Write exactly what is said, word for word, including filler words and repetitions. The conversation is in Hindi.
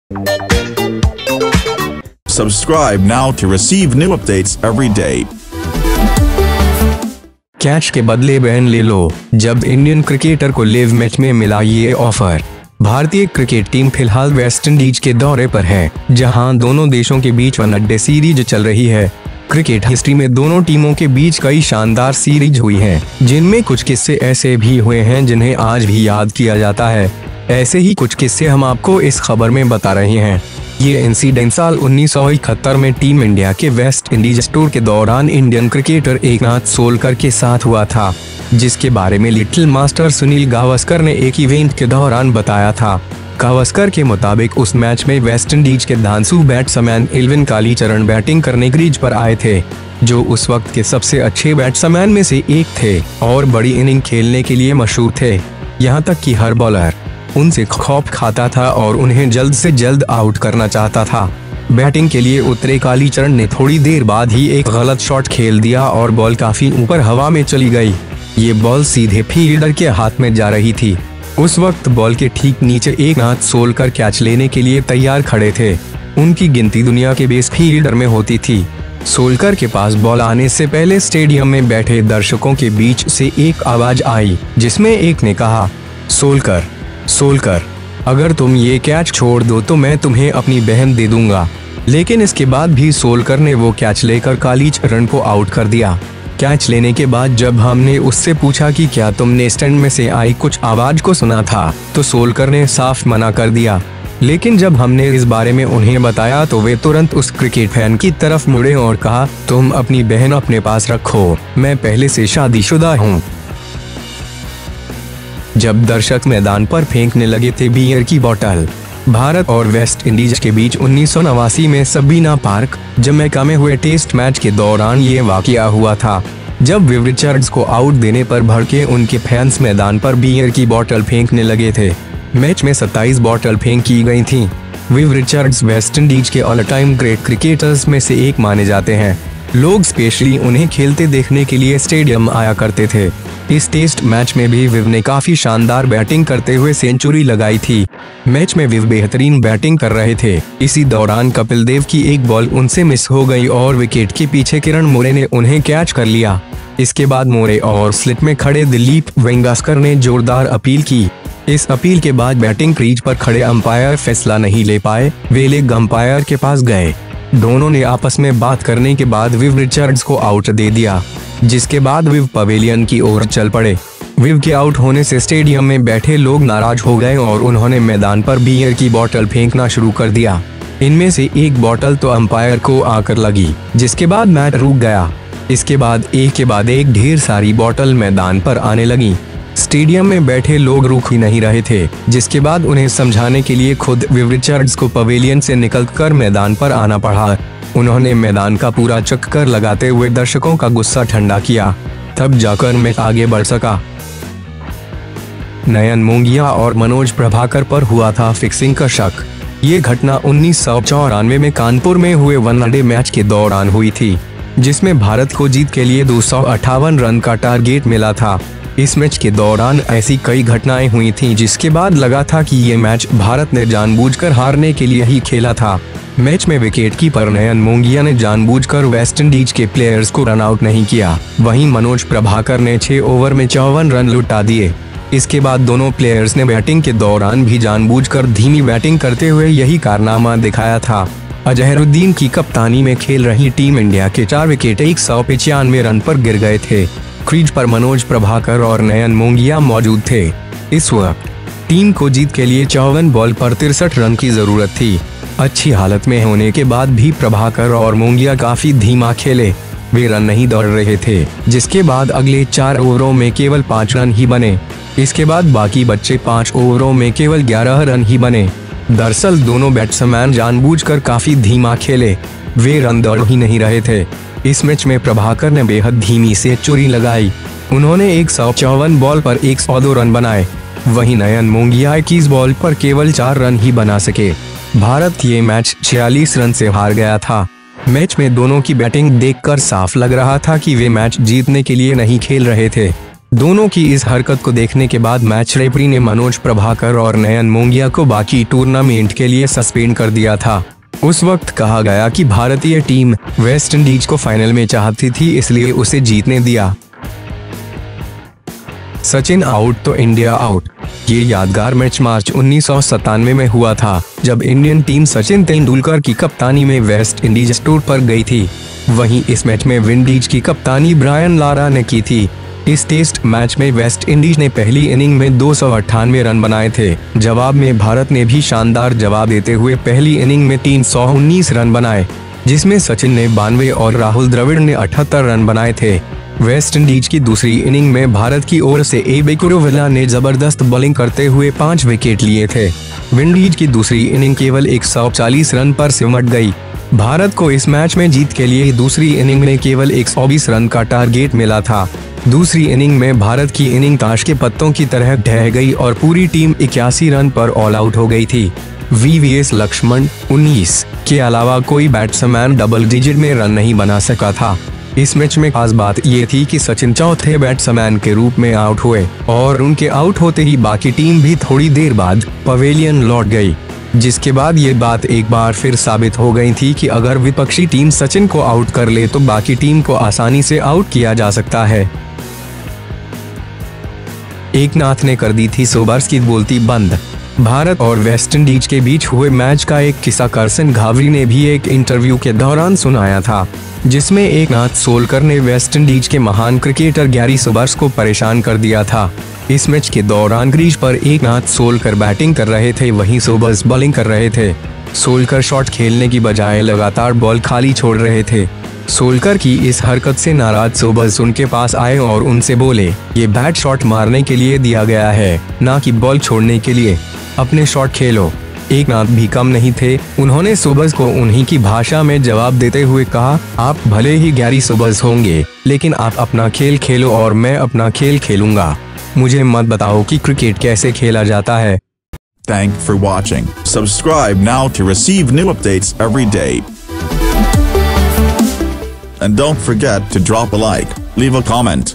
Subscribe now to receive new updates every day. Catch के बदले बैन ले लो, जब इंडियन क्रिकेटर को लिव मैच में मिला ये ऑफर। भारतीय क्रिकेट टीम फिलहाल वेस्टइंडीज के दौरे पर है, जहां दोनों देशों के बीच वनडे सीरीज चल रही है। क्रिकेट हिस्ट्री में दोनों टीमों के बीच कई शानदार सीरीज हुई हैं, जिनमें कुछ किस्से ऐसे भी हुए हैं जिन्हें आज भी याद किया जाता है। ऐसे ही कुछ किस्से हम आपको इस खबर में बता रहे हैं। ये इंसिडेंट साल उन्नीस सौ इकहत्तर में टीम इंडिया के वेस्ट इंडीज टूर के दौरान इंडियन क्रिकेटर एकनाथ सोलकर के साथ हुआ था, जिसके बारे में लिटिल मास्टर सुनील गावस्कर ने एक इवेंट के दौरान बताया था। गावस्कर के मुताबिक उस मैच में वेस्ट इंडीज के धांसू बैट्समैन एल्विन कालीचरण बैटिंग करने क्रीज पर आए थे, जो उस वक्त के सबसे अच्छे बैट्समैन में से एक थे और बड़ी इनिंग खेलने के लिए मशहूर थे। यहाँ तक कि हर बॉलर उनसे खौफ खाता था और उन्हें जल्द से जल्द आउट करना चाहता था। बैटिंग के लिए उतरे कालीचरण ने थोड़ी देर बाद ही एक गलत शॉट खेल दिया और बॉल काफी ऊपर हवा में चली गई। ये बॉल सीधे फील्डर के हाथ में जा रही थी। उस वक्त बॉल के ठीक नीचे एकनाथ सोलकर कैच लेने के लिए तैयार खड़े थे। उनकी गिनती दुनिया के बेस्ट फील्डर में होती थी। सोलकर के पास बॉल आने से पहले स्टेडियम में बैठे दर्शकों के बीच से एक आवाज आई, जिसमें एक ने कहा, सोलकर सोलकर अगर तुम ये कैच छोड़ दो तो मैं तुम्हें अपनी बहन दे दूंगा। लेकिन इसके बाद भी सोलकर ने वो कैच लेकर कालीचरण को आउट कर दिया। कैच लेने के बाद जब हमने उससे पूछा कि क्या तुमने स्टैंड में से आई कुछ आवाज को सुना था, तो सोलकर ने साफ मना कर दिया। लेकिन जब हमने इस बारे में उन्हें बताया तो वे तुरंत उस क्रिकेट फैन की तरफ मुड़े और कहा, तुम अपनी बहन अपने पास रखो, मैं पहले से शादीशुदा हूँ। जब दर्शक मैदान पर फेंकने लगे थे बियर की बोतल। भारत और वेस्ट इंडीज के बीच उन्नीस सौ नवासी में सबीना पार्क, जमैका में हुए टेस्ट मैच के दौरान ये वाकया हुआ था, जब विव रिचर्ड्स को आउट देने पर भड़के उनके फैंस मैदान पर बियर की बोतल फेंकने लगे थे। मैच में सत्ताईस बोतल फेंकी गई थीं। विव रिचर्ड्स वेस्ट इंडीज के ऑल टाइम ग्रेट क्रिकेटर्स में से एक माने जाते हैं। लोग स्पेशली उन्हें खेलते देखने के लिए स्टेडियम आया करते थे। इस टेस्ट मैच में भी विव ने काफी शानदार बैटिंग करते हुए सेंचुरी लगाई थी। मैच में विव बेहतरीन बैटिंग कर रहे थे। इसी दौरान कपिल देव की एक बॉल उनसे मिस हो गई और विकेट के पीछे किरण मोरे ने उन्हें कैच कर लिया। इसके बाद मोरे और स्लिट में खड़े दिलीप वेंगसरकर ने जोरदार अपील की। इस अपील के बाद बैटिंग क्रीज पर खड़े अंपायर फैसला नहीं ले पाए। वे लेग अंपायर के पास गए। दोनों ने आपस में बात करने के बाद विव रिचर्ड्स को आउट दे दिया, जिसके बाद विव पवेलियन की ओर चल पड़े। विव के आउट होने से स्टेडियम में बैठे लोग नाराज हो गए और उन्होंने मैदान पर बियर की बोतल फेंकना शुरू कर दिया। इनमें से एक बोतल तो अंपायर को आकर लगी, जिसके बाद मैच रुक गया। इसके बाद एक के बाद एक ढेर सारी बोतल मैदान पर आने लगी। स्टेडियम में बैठे लोग रुक ही नहीं रहे थे, जिसके बाद उन्हें समझाने के लिए खुद विव रिचर्ड्स को पवेलियन से निकलकर मैदान पर आना पड़ा। उन्होंने मैदान का पूरा चक्कर लगाते हुए दर्शकों का गुस्सा ठंडा किया, तब जाकर मैच आगे बढ़ सका। नयन मोंगिया और मनोज प्रभाकर पर हुआ था फिक्सिंग का शक। ये घटना उन्नीस सौ चौरानवे में कानपुर में हुए वनडे मैच के दौरान हुई थी, जिसमें भारत को जीत के लिए दो सौ अट्ठावन रन का टारगेट मिला था। इस मैच के दौरान ऐसी कई घटनाएं हुई थीं, जिसके बाद लगा था कि ये मैच भारत ने जानबूझकर हारने के लिए ही खेला था। मैच में विकेट कीपर नयन मोंगिया ने जानबूझकर वेस्ट इंडीज के प्लेयर्स को रन आउट नहीं किया। वहीं मनोज प्रभाकर ने छह ओवर में चौवन रन लुटा दिए। इसके बाद दोनों प्लेयर्स ने बैटिंग के दौरान भी जानबूझकर धीमी बैटिंग करते हुए यही कारनामा दिखाया था। अजहरुद्दीन की कप्तानी में खेल रही टीम इंडिया के चार विकेट एक सौ पचानवे रन पर गिर गए थे। क्रीज पर मनोज प्रभाकर और नयन मोंगिया मौजूद थे। इस वक्त टीम को जीत के लिए चौवन बॉल पर तिरसठ रन की जरूरत थी। अच्छी हालत में होने के बाद भी प्रभाकर और मोंगिया काफी धीमा खेले। वे रन नहीं दौड़ रहे थे, जिसके बाद अगले चार ओवरों में केवल पाँच रन ही बने। इसके बाद बाकी बचे पाँच ओवरों में केवल ग्यारह रन ही बने। दरअसल दोनों बैट्समैन जानबूझकर काफी धीमा खेले। वे रन दौड़ ही नहीं रहे थे। इस मैच में प्रभाकर ने बेहद धीमी सेंचुरी लगाई। उन्होंने एक सौ चौवन बॉल पर एक सौ दो रन बनाए। वहीं नयन मोंगिया इक्कीस बॉल पर केवल चार रन ही बना सके। भारत ये मैच छियालीस रन से हार गया था। मैच में दोनों की बैटिंग देखकर साफ लग रहा था कि वे मैच जीतने के लिए नहीं खेल रहे थे। दोनों की इस हरकत को देखने के बाद मैच रेफरी ने मनोज प्रभाकर और नयन मोंगिया को बाकी टूर्नामेंट के लिए सस्पेंड कर दिया था। उस वक्त कहा गया कि भारतीय टीम वेस्ट इंडीज को फाइनल में चाहती थी, इसलिए उसे जीतने दिया। सचिन आउट तो इंडिया आउट। ये यादगार मैच मार्च उन्नीस सौ सत्तानवे में हुआ था, जब इंडियन टीम सचिन तेंदुलकर की कप्तानी में वेस्ट इंडीज टूर पर गई थी। वहीं इस मैच में विंडीज की कप्तानी ब्रायन लारा ने की थी। इस टेस्ट मैच में वेस्ट इंडीज ने पहली इनिंग में दो सौ अट्ठानवे रन बनाए थे। जवाब में भारत ने भी शानदार जवाब देते हुए पहली इनिंग में तीन सौ उन्नीस रन बनाए, जिसमें सचिन ने बानवे और राहुल द्रविड़ ने अठहत्तर रन बनाए थे। वेस्ट इंडीज की दूसरी इनिंग में भारत की ओर से एबी कुरुविला ने जबरदस्त बॉलिंग करते हुए पाँच विकेट लिए थे। विंडीज की दूसरी इनिंग केवल एक सौ चालीस रन पर सिमट गई। भारत को इस मैच में जीत के लिए दूसरी इनिंग में केवल एक सौ बीस रन का टारगेट मिला था। दूसरी इनिंग में भारत की इनिंग ताश के पत्तों की तरह ढह गई और पूरी टीम इक्यासी रन पर ऑल आउट हो गई थी। वीवीएस लक्ष्मण उन्नीस के अलावा कोई बैट्समैन डबल डिजिट में रन नहीं बना सका था। इस मैच में खास बात ये थी कि सचिन चौथे बैट्समैन के रूप में आउट हुए और उनके आउट होते ही बाकी टीम भी थोड़ी देर बाद पवेलियन लौट गई, जिसके बाद ये बात एक बार फिर साबित हो गई थी कि अगर विपक्षी टीम सचिन को आउट कर ले तो बाकी टीम को आसानी से आउट किया जा सकता है। एकनाथ ने कर दी थी सोबर्स की बोलती बंद। भारत और वेस्ट इंडीज के बीच हुए मैच का एक किस्सा करसन घावरी ने भी एक इंटरव्यू के दौरान सुनाया था, जिसमें एकनाथ सोलकर ने वेस्ट इंडीज के महान क्रिकेटर गैरी सोबर्स को परेशान कर दिया था। इस मैच के दौरान क्रीज पर एकनाथ सोलकर बैटिंग कर रहे थे, वहीं सोबर्स बॉलिंग कर रहे थे। सोलकर शॉट खेलने की बजाय लगातार बॉल खाली छोड़ रहे थे। सोलकर की इस हरकत से नाराज सोबर्स उनके पास आए और उनसे बोले, ये बैट शॉट मारने के लिए दिया गया है, ना कि बॉल छोड़ने के लिए। अपने शॉट खेलो। एकनाथ भी कम नहीं थे, उन्होंने सोबर्स को उन्हीं की भाषा में जवाब देते हुए कहा, आप भले ही गैरी सोबर्स होंगे, लेकिन आप अपना खेल खेलो और मैं अपना खेल खेलूंगा। मुझे मत बताओ कि क्रिकेट कैसे खेला जाता है। Thanks for watching. Subscribe now to receive new updates every day. And don't forget to drop a like, leave a comment.